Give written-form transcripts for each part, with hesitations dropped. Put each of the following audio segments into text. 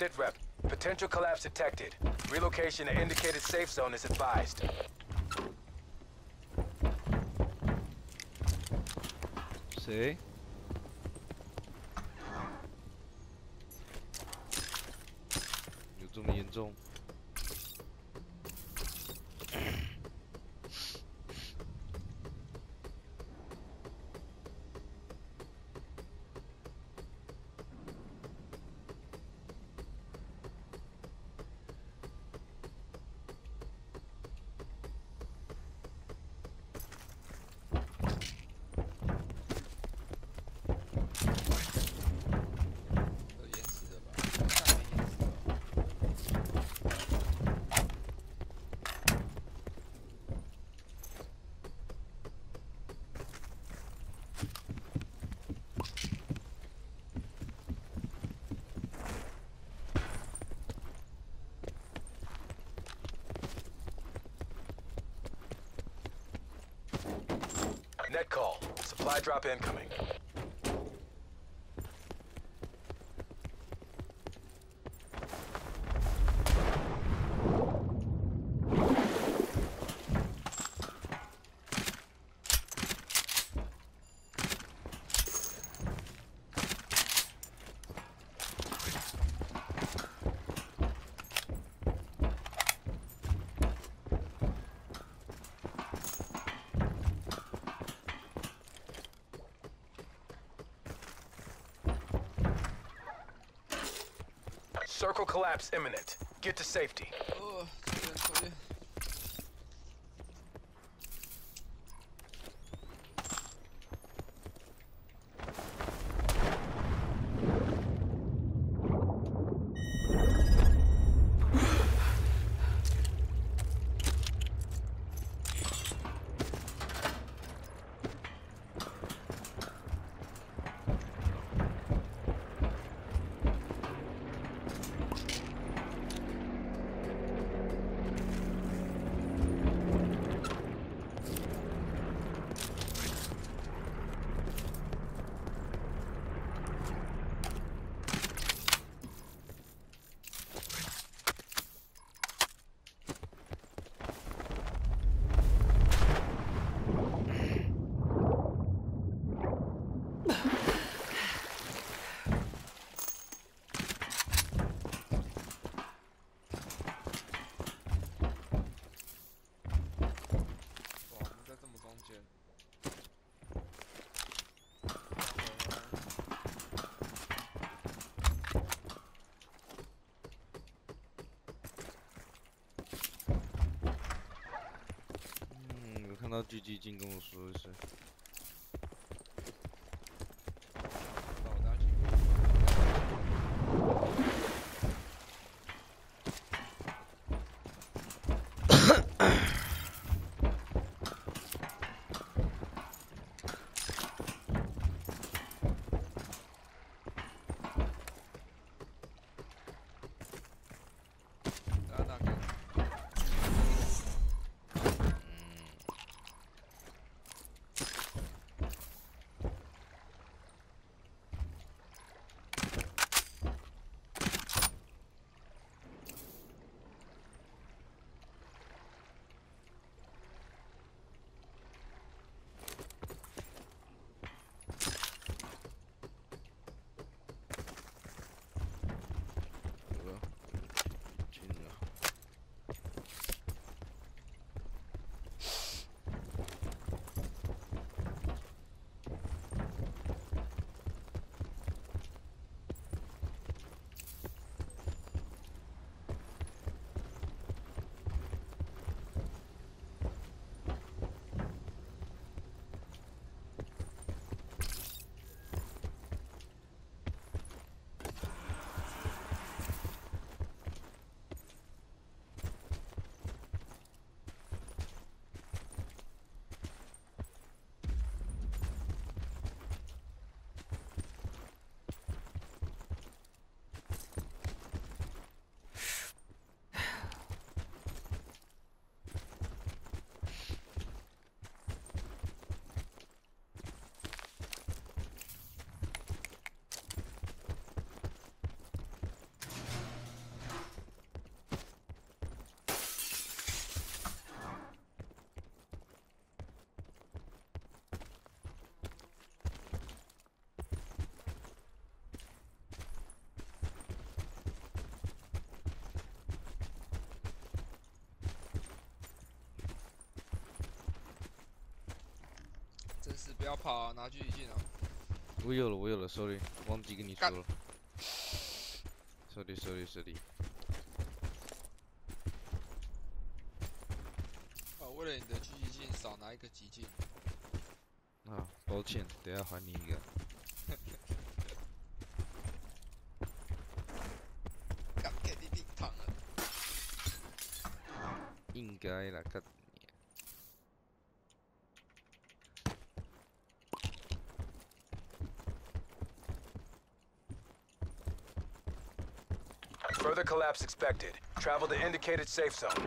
Sit rep. Potential collapse detected. Relocation to indicated safe zone is advised. 谁？有这么严重？ Net call. Supply drop incoming. Circle collapse imminent. Get to safety. 这边。有看到狙击镜跟我说一声。 不要跑啊，拿狙击镜啊！ 我有了，sorry，忘记跟你说了。sorry。 啊，为了你的狙击镜少拿一个击镜。 啊，抱歉，等下还你一个。 敢给你顶烫了。 应该啦，干。 Further collapse expected. Travel to indicated safe zone.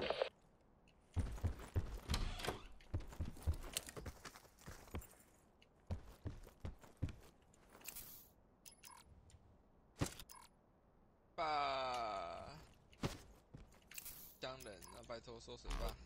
乡人，那拜托收水吧。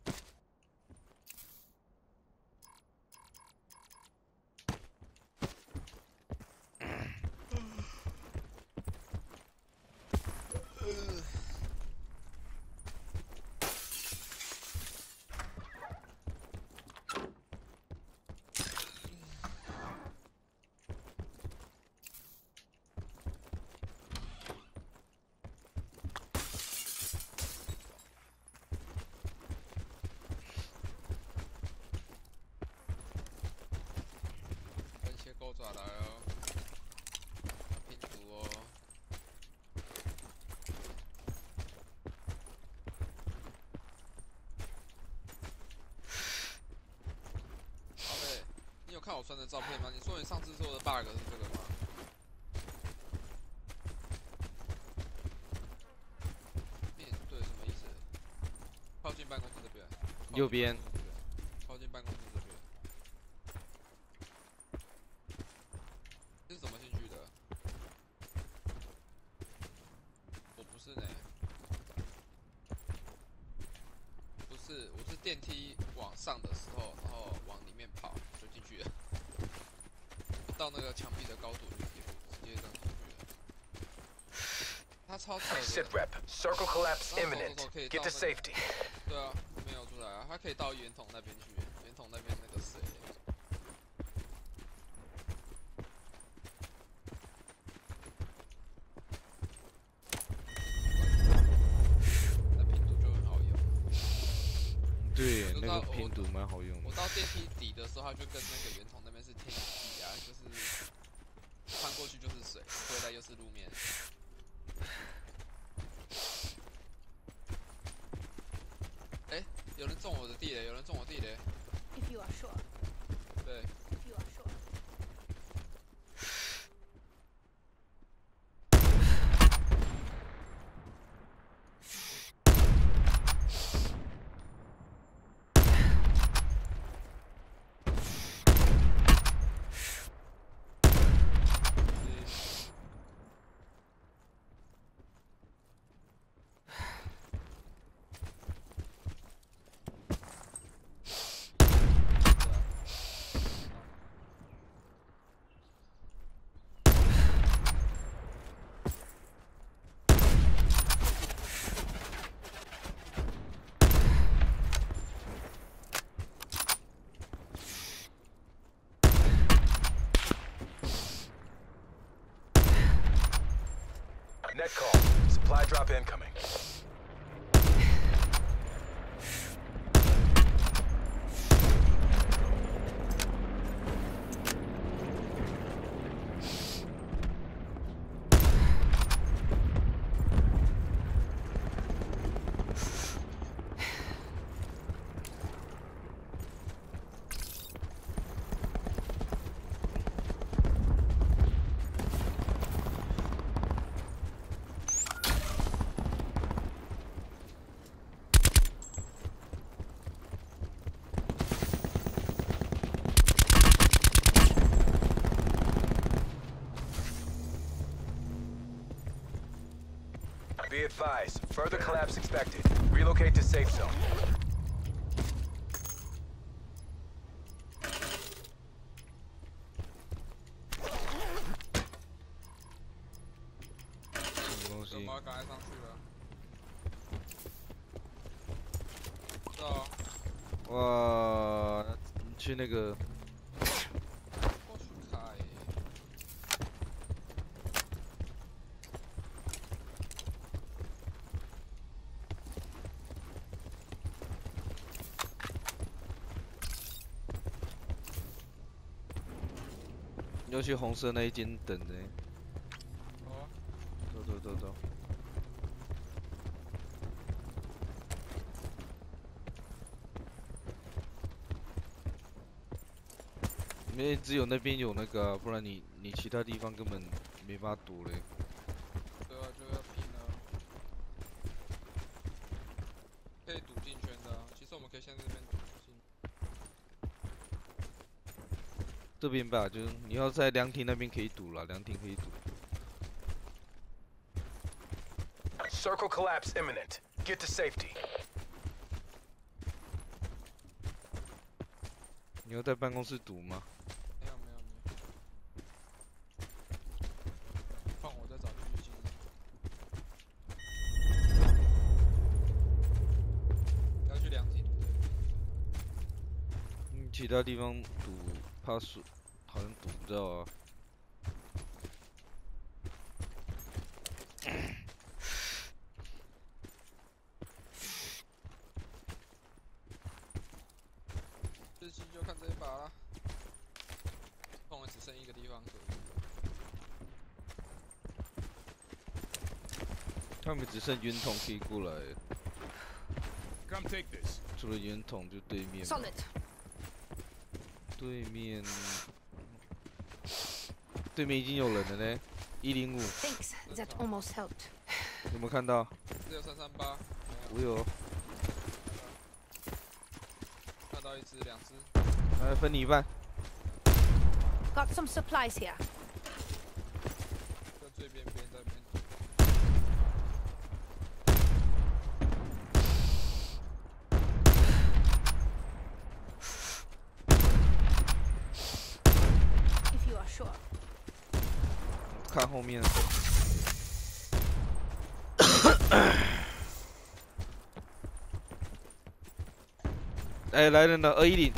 跟切钩爪来哦，拼图哦。宝贝，你有看我传的照片吗？你说你上次说的 bug 是这个吗？面对什么意思？靠近办公室这边。 右边。 靠近办公室这边。这是怎么进去的？我不是呢。不是，我是电梯往上的时候，然后往里面跑就进去了。到那个墙壁的高度就直接这样进去了。他超扯的。 Sit rep. Circle collapse imminent. Get to safety. 对啊，没有出来啊，他可以到圆筒那边去，圆筒那边那个水。那拼图就很好用。 对，那个拼图蛮好用的。 我到电梯底的时候，它就跟那个圆筒那边是天底啊，就是穿过去就是水，回来又是路面。哎，有人中我的地雷，有人中我地雷。 If you are sure. 对。 If you are sure. Net call. Supply drop incoming. Be advised, further collapse expected. Relocate to safe zone. 什么东西？ 马赶快上去了。是啊。 哇，去那个要去红色那一间等呢。 好啊， 走。因为只有那边有那个、啊，不然你其他地方根本没法躲嘞。 对啊，就要拼了。可以堵进圈的啊，其实我们可以先在这边堵进。 这边吧，就是你要在凉亭那边可以堵了，凉亭可以堵。 Circle collapse imminent. Get to safety. 你要在办公室堵吗？ 没有。换我再找狙击。要去凉亭。 其他地方堵怕输，好像堵不到啊。 日期就看这一把啦。碰只剩一个地方左右。 他们只剩圆筒可以过来， Come take this. 除了圆筒就对面嘛。 Solid. 对面已经有人了呢，105， Thanks. That almost helped. 有没有看到？ 只有338。 我有， 看到一只、两只。 来分你一半。 Got some supplies here. 在最边边这边。 If you are sure. 看后面。哎，来人了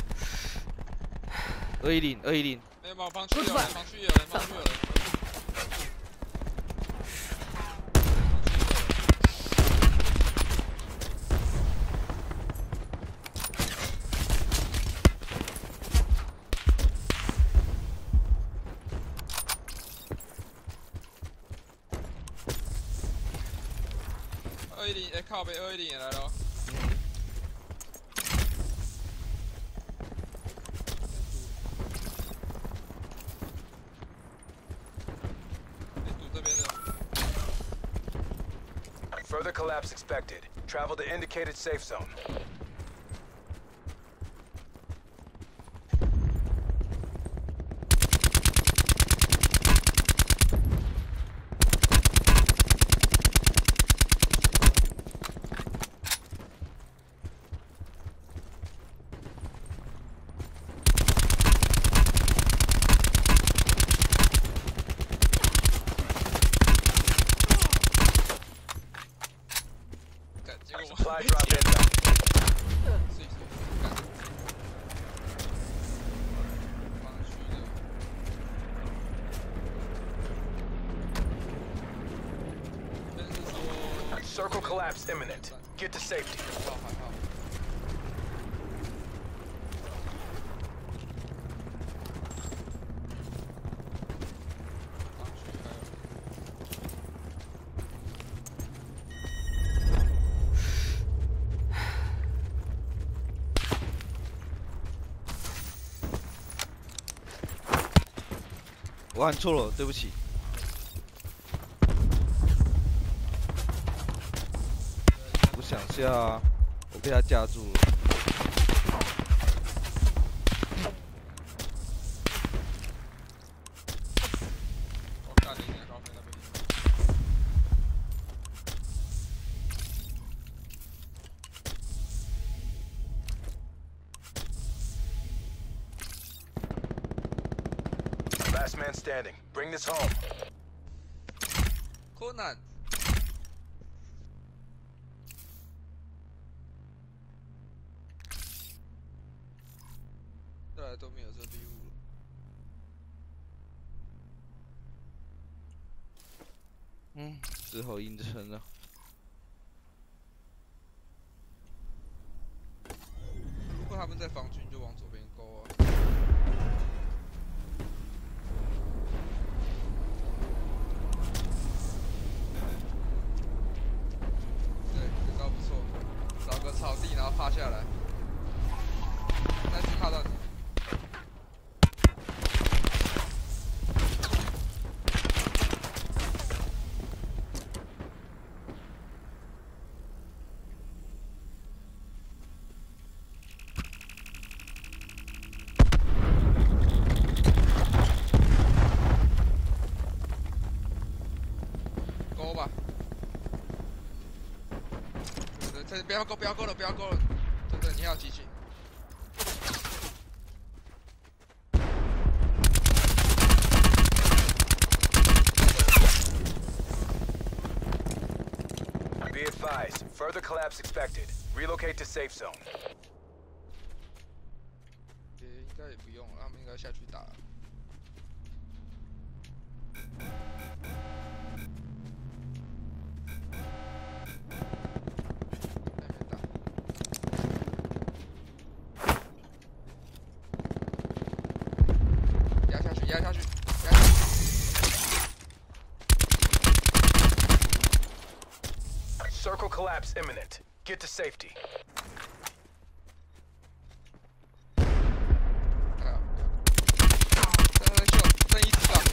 ，210，210。 没有，防区有人。210，哎，靠北210也来了。 Further collapse expected. Travel to indicated safe zone. Supply drop inbound. 防区的。 Circle collapse imminent. Get to safety. 还好。防区还有。 我按错了，对不起。我想下啊，我被他夹住了。 我干你娘，高飞那边。 Last man standing. Bring this home. 柯南。再来都没有这礼物了。 只好硬撑了。 如果他们在防军，就往左边勾啊。 那只怕到你。勾吧。这不要勾，不要勾了，不要勾了。对对，你还有集群。 Be advised, further collapse expected. Relocate to safe zone. 应该也不用了，他们应该下去打了。压下去，压下去，压下去。 Circle collapse imminent. Get to safety. 哎呀，在秀，剩一只了。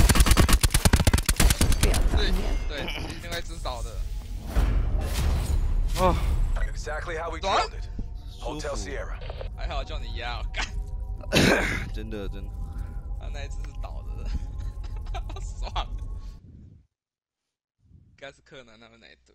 对，另外一只倒的。 哦， Exactly how we What? drilled it. 舒 Hotel 服， Sierra. 还好叫你压，干。 真的真的。 他那一只是倒的，爽。应该是柯南他们那一队。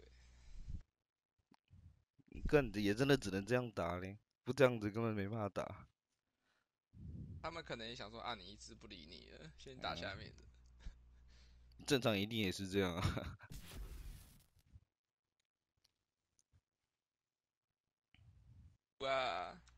更也真的只能这样打嘞，不这样子根本没办法打。 他们可能也想说啊，你一只不理你了，先打下面的。 正常一定也是这样啊。 哇。